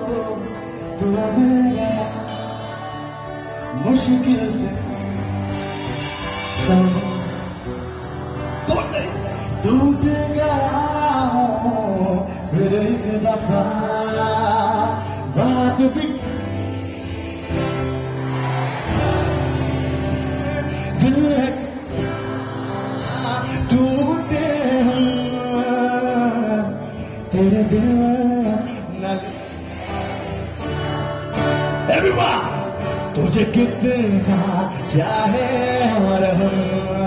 तू मिल गया मुश्किल से टूट गया हूँ फिर एक दफा बात भी दिल है टूटे हैं तेरे दिल न Everyone! तुझे कितना चाहे और हम